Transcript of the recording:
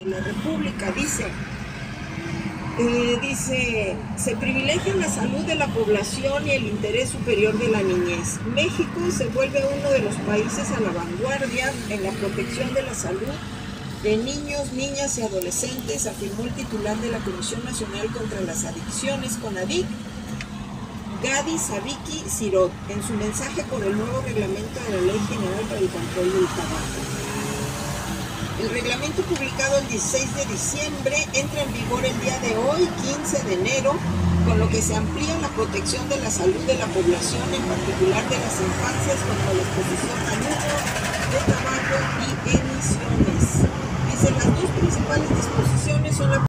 la República, se privilegia la salud de la población y el interés superior de la niñez. México se vuelve uno de los países a la vanguardia en la protección de la salud de niños, niñas y adolescentes, afirmó el titular de la Comisión Nacional contra las Adicciones, CONADIC, Gadi Sabiki Sirot, en su mensaje por el nuevo reglamento de la Ley General para el Control del Tabaco. El reglamento, publicado el 16 de diciembre, entra en vigor el día de hoy, 15 de enero, con lo que se amplía la protección de la salud de la población, en particular de las infancias, contra la exposición al humo de tabaco y emisiones. Las dos principales disposiciones son la